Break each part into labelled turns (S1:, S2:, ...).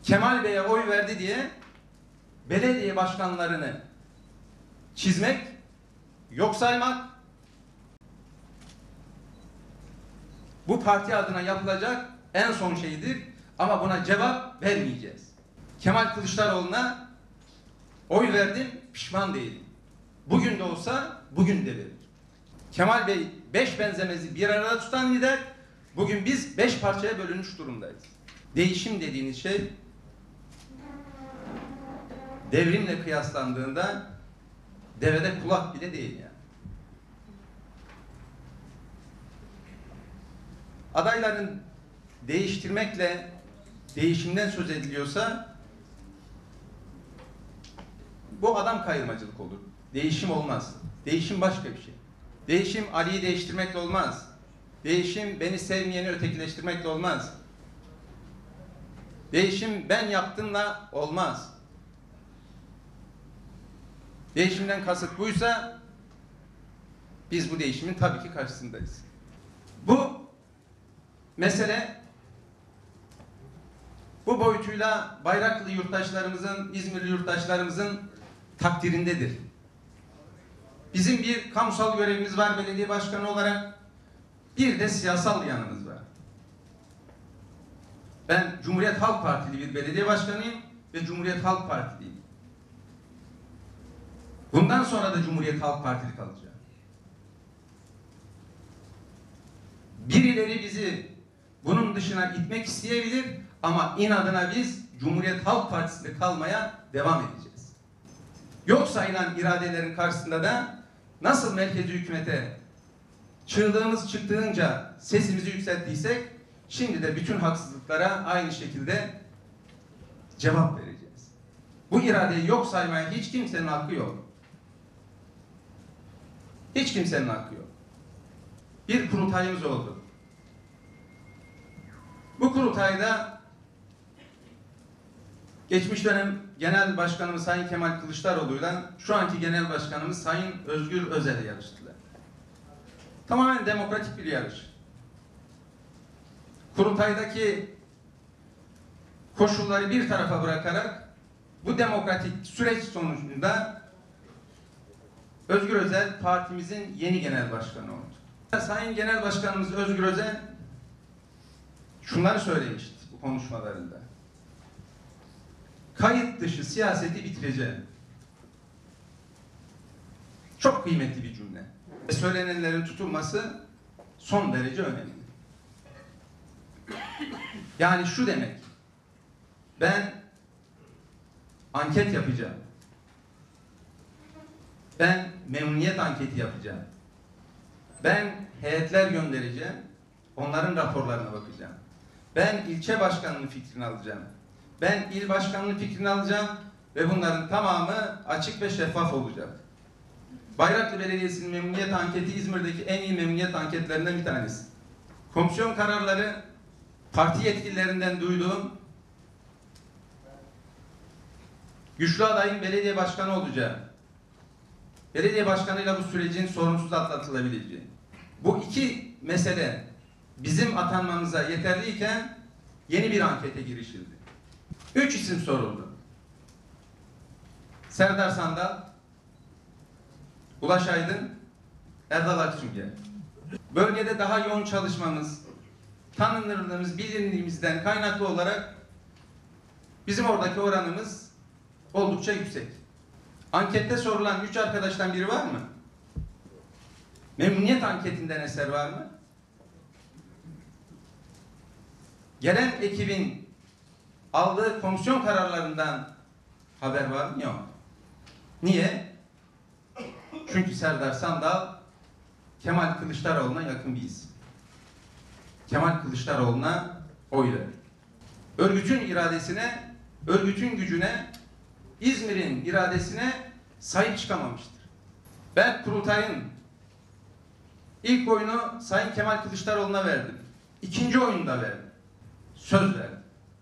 S1: Kemal Bey'e oy verdi diye belediye başkanlarını çizmek, yok saymak, bu parti adına yapılacak en son şeydir ama buna cevap vermeyeceğiz. Kemal Kılıçdaroğlu'na oy verdim, pişman değilim. Bugün de olsa bugün de verir. Kemal Bey 5 benzemezi bir arada tutan lider, bugün biz 5 parçaya bölünmüş durumdayız. Değişim dediğiniz şey devrimle kıyaslandığında devede kulak bile değil yani. Adayların değiştirmekle değişimden söz ediliyorsa bu adam kayırmacılık olur. Değişim olmaz. Değişim başka bir şey. Değişim Ali'yi değiştirmekle olmaz. Değişim beni sevmeyeni ötekileştirmekle olmaz. Değişim ben yaptımla olmaz. Değişimden kasıt buysa biz bu değişimin tabii ki karşısındayız. Bu mesele bu boyutuyla Bayraklı yurttaşlarımızın, İzmirli yurttaşlarımızın takdirindedir. Bizim bir kamusal görevimiz var belediye başkanı olarak, bir de siyasal yanımız var. Ben Cumhuriyet Halk Partili bir belediye başkanıyım ve Cumhuriyet Halk Partiliyim. Bundan sonra da Cumhuriyet Halk Partili kalacak. Birileri bizi bunun dışına itmek isteyebilir ama inadına biz Cumhuriyet Halk Partisi'nde kalmaya devam edeceğiz. Yok sayılan iradelerin karşısında da nasıl merkezi hükümete çığlığımız çıktığınca sesimizi yükselttiysek şimdi de bütün haksızlıklara aynı şekilde cevap vereceğiz. Bu iradeyi yok saymaya hiç kimsenin hakkı yok. Hiç kimsenin hakkı yok. Bir kurultayımız oldu. Bu kurultayda geçmiş dönem Genel Başkanımız Sayın Kemal Kılıçdaroğlu'yla şu anki Genel Başkanımız Sayın Özgür Özel yarıştılar. Tamamen demokratik bir yarış. Kurultaydaki koşulları bir tarafa bırakarak bu demokratik süreç sonucunda Özgür Özel partimizin yeni genel başkanı oldu. Sayın Genel Başkanımız Özgür Özel şunları söylemişti bu konuşmalarında. Kayıt dışı siyaseti bitireceğim. Çok kıymetli bir cümle. Söylenenlerin tutulması son derece önemli. Yani şu demek, ben anket yapacağım. Ben memnuniyet anketi yapacağım. Ben heyetler göndereceğim. Onların raporlarına bakacağım. Ben ilçe başkanının fikrini alacağım. Ben il başkanının fikrini alacağım ve bunların tamamı açık ve şeffaf olacak. Bayraklı Belediyesi'nin memnuniyet anketi İzmir'deki en iyi memnuniyet anketlerinden bir tanesi. Komisyon kararları parti yetkililerinden duyduğum güçlü adayın belediye başkanı olacağı, belediye başkanıyla bu sürecin sorunsuz atlatılabileceği. Bu iki mesele bizim atanmamıza yeterliyken yeni bir ankete girişildi. 3 isim soruldu. Serdar Sandal, Ulaş Aydın, Erdal Aksünger. Bölgede daha yoğun çalışmamız, tanınırlığımız, bilinirliğimizden kaynaklı olarak bizim oradaki oranımız oldukça yüksek. Ankette sorulan 3 arkadaştan biri var mı? Memnuniyet anketinden eser var mı? Gelen ekibin aldığı komisyon kararlarından haber var mı? Yok. Niye? Çünkü Serdar Sandal Kemal Kılıçdaroğlu'na yakın bir isim. Kemal Kılıçdaroğlu'na oy verir. Örgütün iradesine, örgütün gücüne, İzmir'in iradesine sahip çıkamamıştır. Ben kurultayın ilk oyunu Sayın Kemal Kılıçdaroğlu'na verdim. İkinci oyunu da verdim. Söz verdim.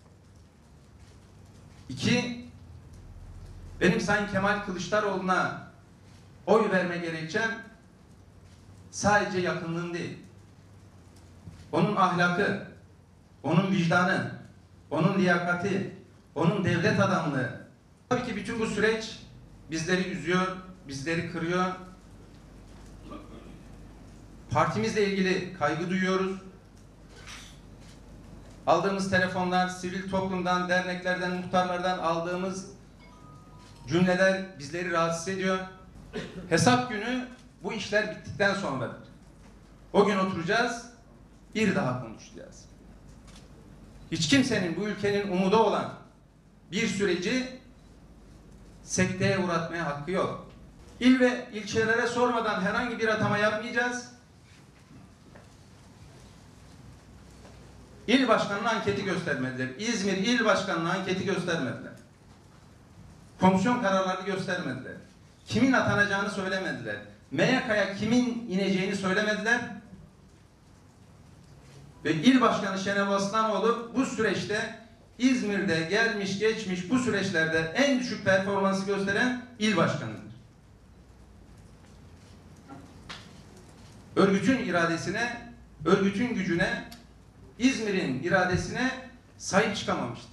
S1: 2. Benim Sayın Kemal Kılıçdaroğlu'na oy verme gerekçem sadece yakınlığım değil. Onun ahlakı, onun vicdanı, onun liyakati, onun devlet adamlığı. Tabii ki bütün bu süreç bizleri üzüyor, bizleri kırıyor. Partimizle ilgili kaygı duyuyoruz. Aldığımız telefonlar, sivil toplumdan, derneklerden, muhtarlardan aldığımız cümleler bizleri rahatsız ediyor. Hesap günü bu işler bittikten sonradır. O gün oturacağız, bir daha konuşacağız. Hiç kimsenin bu ülkenin umudu olan bir süreci sekteye uğratmaya hakkı yok. İl ve ilçelere sormadan herhangi bir atama yapmayacağız. İl başkanının anketi göstermediler. İzmir İl Başkanı'nın anketi göstermediler. Komisyon kararlarını göstermediler. Kimin atanacağını söylemediler. MYK'ya kimin ineceğini söylemediler. Ve İl Başkanı Şenev Aslanoğlu bu süreçte İzmir'de gelmiş geçmiş bu süreçlerde en düşük performansı gösteren il başkanıdır. Örgütün iradesine, örgütün gücüne, İzmir'in iradesine sahip çıkamamıştır.